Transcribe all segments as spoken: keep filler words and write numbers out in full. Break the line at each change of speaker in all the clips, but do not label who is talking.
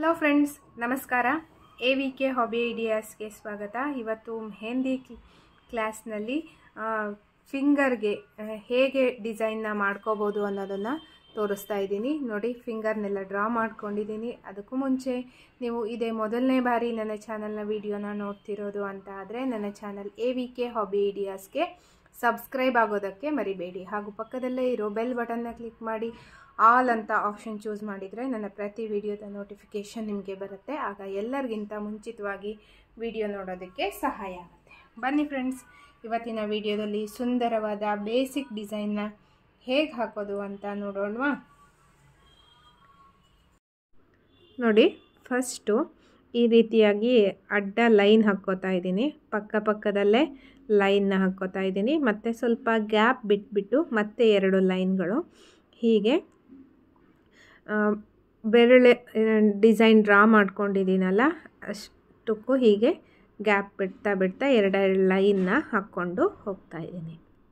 Hello friends, ನಮಸ್ಕಾರ. A V K hobby ಐಡಿಯಾಸ್ಗೆ ಸ್ವಾಗತ. ಇವತ್ತು ಮೆಹಂದಿ ಕ್ಲಾಸ್ನಲ್ಲಿ ಫಿಂಗರ್ಗೆ ಹೇಗೆ ಡಿಸೈನ್ನ ಮಾಡ್ಕೋಬೋದು ಅನ್ನೋದನ್ನು ತೋರಿಸ್ತಾ ಇದ್ದೀನಿ. ನೋಡಿ, ಫಿಂಗರ್ನೆಲ್ಲ ಡ್ರಾ ಮಾಡ್ಕೊಂಡಿದ್ದೀನಿ. ಅದಕ್ಕೂ ಮುಂಚೆ ನೀವು ಇದೇ ಮೊದಲನೇ ಬಾರಿ ನನ್ನ ಚಾನಲ್ನ ವಿಡಿಯೋನ ನೋಡ್ತಿರೋದು ಅಂತ ಆದರೆ ನನ್ನ channel A V K hobby ಐಡಿಯಾಸ್ಗೆ ಸಬ್ಸ್ಕ್ರೈಬ್ ಆಗೋದಕ್ಕೆ ಮರಿಬೇಡಿ. ಹಾಗೂ ಪಕ್ಕದಲ್ಲೇ ಇರೋ ಬೆಲ್ ಬಟನ್ನ ಕ್ಲಿಕ್ ಮಾಡಿ ಆಲ್ ಅಂತ ಆಪ್ಷನ್ ಚೂಸ್ ಮಾಡಿದರೆ ನನ್ನ ಪ್ರತಿ ವಿಡಿಯೋದ ನೋಟಿಫಿಕೇಷನ್ ನಿಮಗೆ ಬರುತ್ತೆ. ಆಗ ಎಲ್ಲರಿಗಿಂತ ಮುಂಚಿತವಾಗಿ ವಿಡಿಯೋ ನೋಡೋದಕ್ಕೆ ಸಹಾಯ ಆಗುತ್ತೆ. ಬನ್ನಿ ಫ್ರೆಂಡ್ಸ್, ಇವತ್ತಿನ ವಿಡಿಯೋದಲ್ಲಿ ಸುಂದರವಾದ ಬೇಸಿಕ್ ಡಿಸೈನ್ನ ಹೇಗೆ ಹಾಕೋದು ಅಂತ ನೋಡೋಣವಾ. ನೋಡಿ, ಫಸ್ಟು ಈ ರೀತಿಯಾಗಿ ಅಡ್ಡ ಲೈನ್ ಹಾಕ್ಕೋತಾ ಇದ್ದೀನಿ. ಪಕ್ಕ ಪಕ್ಕದಲ್ಲೇ ಲೈನ್ನ ಹಾಕ್ಕೋತಾ ಇದ್ದೀನಿ. ಮತ್ತು ಸ್ವಲ್ಪ ಗ್ಯಾಪ್ ಬಿಟ್ಬಿಟ್ಟು ಮತ್ತೆ ಎರಡು ಲೈನ್ಗಳು ಹೀಗೆ ಬೆರಳೆ ಡಿಸೈನ್ ಡ್ರಾ ಮಾಡ್ಕೊಂಡಿದ್ದೀನಲ್ಲ ಅಷ್ಟಕ್ಕೂ ಹೀಗೆ ಗ್ಯಾಪ್ ಬಿಡ್ತಾ ಬಿಡ್ತಾ ಎರಡೆರಡು ಲೈನ್ನ ಹಾಕ್ಕೊಂಡು ಹೋಗ್ತಾ ಇದ್ದೀನಿ.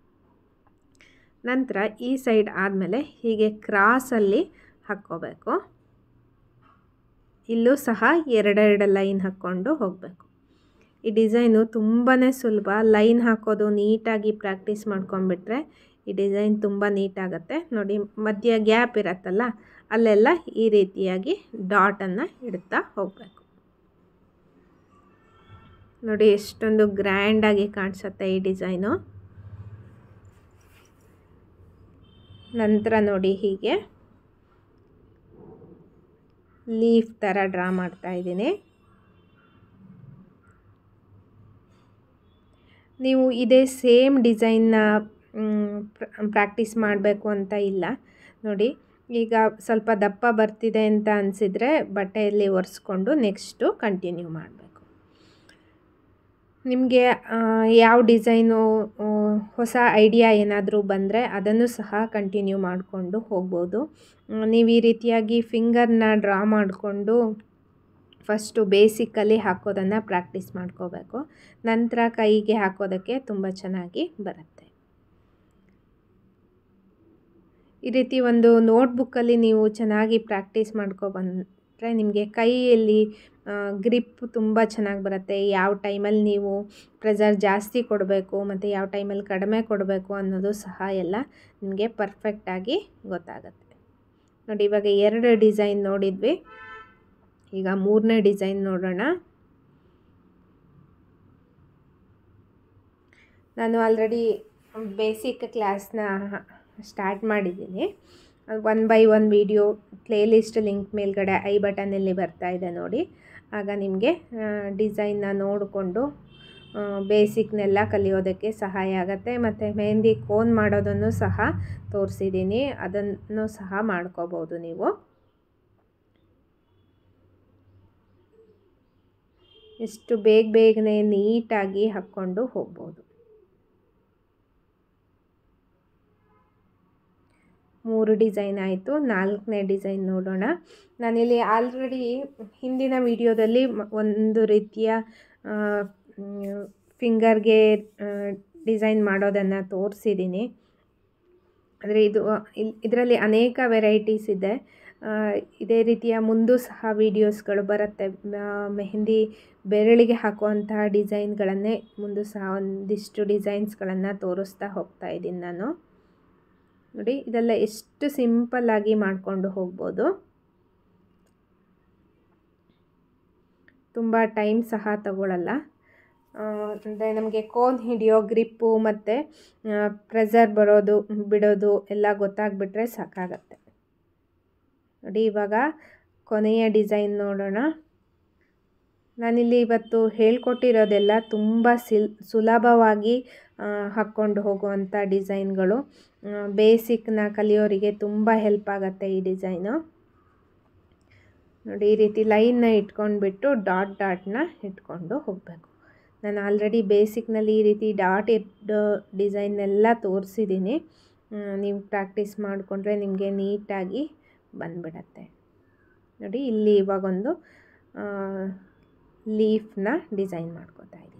ನಂತರ ಈ ಸೈಡ್ ಆದಮೇಲೆ ಹೀಗೆ ಕ್ರಾಸಲ್ಲಿ ಹಾಕ್ಕೋಬೇಕು. ಇಲ್ಲೂ ಸಹ ಎರಡೆರಡು ಲೈನ್ ಹಾಕ್ಕೊಂಡು ಹೋಗಬೇಕು. ಈ ಡಿಸೈನು ತುಂಬಾ ಸುಲಭ. ಲೈನ್ ಹಾಕೋದು ನೀಟಾಗಿ ಪ್ರಾಕ್ಟೀಸ್ ಮಾಡ್ಕೊಂಡ್ಬಿಟ್ರೆ ಈ ಡಿಸೈನ್ ತುಂಬ ನೀಟಾಗುತ್ತೆ. ನೋಡಿ, ಮಧ್ಯ ಗ್ಯಾಪ್ ಇರತ್ತಲ್ಲ ಅಲ್ಲೆಲ್ಲ ಈ ರೀತಿಯಾಗಿ ಡಾಟನ್ನು ಇಡ್ತಾ ಹೋಗಬೇಕು. ನೋಡಿ, ಎಷ್ಟೊಂದು ಗ್ರ್ಯಾಂಡಾಗಿ ಕಾಣಿಸುತ್ತೆ ಈ ಡಿಸೈನು. ನಂತರ ನೋಡಿ, ಹೀಗೆ ಲೀಫ್ ಥರ ಡ್ರಾ ಮಾಡ್ತಾ ಇದ್ದೀನಿ. ನೀವು ಇದೇ ಸೇಮ್ ಡಿಸೈನ್ನ ಪ್ರಾಕ್ಟೀಸ್ ಮಾಡಬೇಕು ಅಂತ ಇಲ್ಲ. ನೋಡಿ, ಈಗ ಸ್ವಲ್ಪ ದಪ್ಪ ಬರ್ತಿದೆ ಅಂತ ಅನಿಸಿದರೆ ಬಟ್ಟೆಯಲ್ಲಿ ಒರೆಸ್ಕೊಂಡು ನೆಕ್ಸ್ಟು ಕಂಟಿನ್ಯೂ ಮಾಡಬೇಕು. ನಿಮಗೆ ಯಾವ ಡಿಸೈನು ಹೊಸ ಐಡಿಯಾ ಏನಾದರೂ ಬಂದರೆ ಅದನ್ನು ಸಹ ಕಂಟಿನ್ಯೂ ಮಾಡಿಕೊಂಡು ಹೋಗ್ಬೋದು. ನೀವು ಈ ರೀತಿಯಾಗಿ ಫಿಂಗರ್ನ ಡ್ರಾ ಮಾಡಿಕೊಂಡು ಫಸ್ಟು ಬೇಸಿಕಲ್ಲಿ ಹಾಕೋದನ್ನು ಪ್ರಾಕ್ಟೀಸ್ ಮಾಡ್ಕೋಬೇಕು. ನಂತರ ಕೈಗೆ ಹಾಕೋದಕ್ಕೆ ತುಂಬ ಚೆನ್ನಾಗಿ ಬರುತ್ತೆ. ಈ ರೀತಿ ಒಂದು ನೋಟ್ಬುಕ್ಕಲ್ಲಿ ನೀವು ಚೆನ್ನಾಗಿ ಪ್ರಾಕ್ಟೀಸ್ ಮಾಡ್ಕೊಬಂದರೆ ನಿಮಗೆ ಕೈಯಲ್ಲಿ ಗ್ರಿಪ್ ತುಂಬ ಚೆನ್ನಾಗಿ ಬರುತ್ತೆ. ಯಾವ ಟೈಮಲ್ಲಿ ನೀವು ಪ್ರೆಸರ್ ಜಾಸ್ತಿ ಕೊಡಬೇಕು ಮತ್ತು ಯಾವ ಟೈಮಲ್ಲಿ ಕಡಿಮೆ ಕೊಡಬೇಕು ಅನ್ನೋದು ಸಹ ಎಲ್ಲ ನಿಮಗೆ ಪರ್ಫೆಕ್ಟಾಗಿ ಗೊತ್ತಾಗುತ್ತೆ. ನೋಡಿ, ಇವಾಗ ಎರಡು ಡಿಸೈನ್ ನೋಡಿದ್ವಿ. ಈಗ ಮೂರನೇ ಡಿಸೈನ್ ನೋಡೋಣ. ನಾನು ಆಲ್ರೆಡಿ ಬೇಸಿಕ್ ಕ್ಲಾಸ್ನ ಸ್ಟಾರ್ಟ್ ಮಾಡಿದ್ದೀನಿ. One by one video playlist link ಮೇಲ್ಗಡೆ ಐ ಬಟನಲ್ಲಿ ಬರ್ತಾ ಇದೆ ನೋಡಿ. ಆಗ ನಿಮಗೆ ಡಿಸೈನ್ನ ನೋಡಿಕೊಂಡು ಬೇಸಿಕ್ನೆಲ್ಲ ಕಲಿಯೋದಕ್ಕೆ ಸಹಾಯ ಆಗುತ್ತೆ. ಮತ್ತು ಮೆಹಂದಿ ಕೋನ್ ಮಾಡೋದನ್ನು ಸಹ ತೋರಿಸಿದ್ದೀನಿ, ಅದನ್ನು ಸಹ ಮಾಡ್ಕೋಬೋದು ನೀವು. ಎಷ್ಟು ಬೇಗ ಬೇಗನೆ ನೀಟಾಗಿ ಹಾಕ್ಕೊಂಡು ಹೋಗ್ಬೋದು. ಮೂರು ಡಿಸೈನ್ ಆಯಿತು. ನಾಲ್ಕನೇ ಡಿಸೈನ್ ನೋಡೋಣ. ನಾನಿಲ್ಲಿ ಆಲ್ರೆಡಿ ಹಿಂದಿನ ವಿಡಿಯೋದಲ್ಲಿ ಒಂದು ರೀತಿಯ ಫಿಂಗರ್ಗೆ ಡಿಸೈನ್ ಮಾಡೋದನ್ನು ತೋರಿಸಿದ್ದೀನಿ. ಆದರೆ ಇದು ಇದರಲ್ಲಿ ಅನೇಕ ವೆರೈಟೀಸ್ ಇದೆ. ಇದೇ ರೀತಿಯ ಮುಂದೂ ಸಹ ವೀಡಿಯೋಸ್ಗಳು ಬರುತ್ತೆ. ಮೆಹಂದಿ ಬೆರಳಿಗೆ ಹಾಕುವಂತಹ ಡಿಸೈನ್ಗಳನ್ನೇ ಮುಂದೂ ಸಹ ಒಂದಿಷ್ಟು ಡಿಸೈನ್ಸ್ಗಳನ್ನು ತೋರಿಸ್ತಾ ಹೋಗ್ತಾ ಇದ್ದೀನಿ ನಾನು. ನೋಡಿ, ಇದೆಲ್ಲ ಎಷ್ಟು ಸಿಂಪಲ್ಲಾಗಿ ಮಾಡಿಕೊಂಡು ಹೋಗ್ಬೋದು. ತುಂಬ ಟೈಮ್ ಸಹ ತಗೊಳ್ಳಲ್ಲ. ಅಂದರೆ ನಮಗೆ ಕೋನ್ ಹಿಡಿಯೋ ಗ್ರಿಪ್ಪು ಮತ್ತು ಪ್ರೆಸರ್ ಬರೋದು ಬಿಡೋದು ಎಲ್ಲ ಗೊತ್ತಾಗ್ಬಿಟ್ರೆ ಸಾಕಾಗತ್ತೆ. ನೋಡಿ, ಇವಾಗ ಕೊನೆಯ ಡಿಸೈನ್ ನೋಡೋಣ. ನಾನಿಲ್ಲಿ ಇವತ್ತು ಹೇಳ್ಕೊಟ್ಟಿರೋದೆಲ್ಲ ತುಂಬ ಸಿಲ್ ಸುಲಭವಾಗಿ ಹಾಕ್ಕೊಂಡು ಹೋಗುವಂಥ ಡಿಸೈನ್ಗಳು. ಬೇಸಿಕ್ನ ಕಲಿಯೋರಿಗೆ ತುಂಬ ಹೆಲ್ಪ್ ಆಗುತ್ತೆ ಈ ಡಿಸೈನು. ನೋಡಿ, ಈ ರೀತಿ ಲೈನ್ನ ಇಟ್ಕೊಂಡ್ಬಿಟ್ಟು ಡಾಟ್ ಡಾಟ್ನ ಇಟ್ಕೊಂಡು ಹೋಗಬೇಕು. ನಾನು ಆಲ್ರೆಡಿ ಬೇಸಿಕ್ನಲ್ಲಿ ಈ ರೀತಿ ಡಾಟ್ ಇಟ್ಟು ಡಿಸೈನ್ನೆಲ್ಲ ತೋರಿಸಿದ್ದೀನಿ. ನೀವು ಪ್ರಾಕ್ಟೀಸ್ ಮಾಡಿಕೊಂಡ್ರೆ ನಿಮಗೆ ನೀಟಾಗಿ ಬಂದ್ಬಿಡತ್ತೆ. ನೋಡಿ, ಇಲ್ಲಿ ಇವಾಗೊಂದು ಲೀಫ್ನ ಡಿಸೈನ್ ಮಾಡ್ಕೋತಾ ಇದ್ದೀನಿ.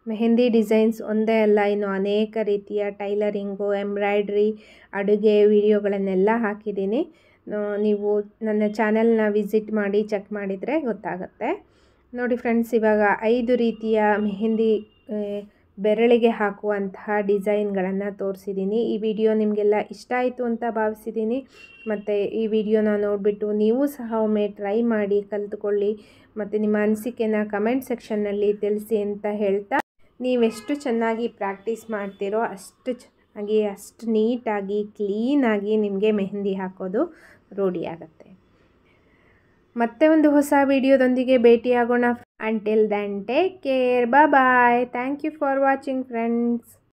ಮೆಹಂದಿ ಡಿಸೈನ್ಸ್ ಒಂದೇ ಅಲ್ಲ, ಇನ್ನು ಅನೇಕ ರೀತಿಯ ಟೈಲರಿಂಗು, ಎಂಬ್ರಾಯ್ಡ್ರಿ, ಅಡುಗೆ ವಿಡಿಯೋಗಳನ್ನೆಲ್ಲ ಹಾಕಿದ್ದೀನಿ. ನೀವು ನನ್ನ ಚಾನೆಲ್ನ ವಿಸಿಟ್ ಮಾಡಿ ಚೆಕ್ ಮಾಡಿದರೆ ಗೊತ್ತಾಗುತ್ತೆ. ನೋಡಿ ಫ್ರೆಂಡ್ಸ್, ಇವಾಗ ಐದು ರೀತಿಯ ಮೆಹಂದಿ ಬೆರಳಿಗೆ ಹಾಕುವಂತಹ ಡಿಸೈನ್ಗಳನ್ನು ತೋರಿಸಿದ್ದೀನಿ. ಈ ವಿಡಿಯೋ ನಿಮಗೆಲ್ಲ ಇಷ್ಟ ಆಯಿತು ಅಂತ ಭಾವಿಸಿದ್ದೀನಿ. ಮತ್ತು ಈ ವಿಡಿಯೋನ ನೋಡಿಬಿಟ್ಟು ನೀವು ಸಹ ಒಮ್ಮೆ ಟ್ರೈ ಮಾಡಿ ಕಲಿತುಕೊಳ್ಳಿ ಮತ್ತು ನಿಮ್ಮ ಅನಿಸಿಕೆನ ಕಮೆಂಟ್ ಸೆಕ್ಷನ್ನಲ್ಲಿ ತಿಳಿಸಿ ಅಂತ ಹೇಳ್ತಾ, ನೀವೆಷ್ಟು ಚೆನ್ನಾಗಿ ಪ್ರಾಕ್ಟೀಸ್ ಮಾಡ್ತೀರೋ ಅಷ್ಟು ಚೆನ್ನಾಗಿ, ಅಷ್ಟು ನೀಟಾಗಿ, ಕ್ಲೀನಾಗಿ ನಿಮಗೆ ಮೆಹಂದಿ ಹಾಕೋದು ರೂಢಿ ಆಗುತ್ತೆ. ಮತ್ತೆ ಒಂದು ಹೊಸ ವಿಡಿಯೋದೊಂದಿಗೆ ಭೇಟಿಯಾಗೋಣ. Until then take care, bye bye. Thank you for watching friends.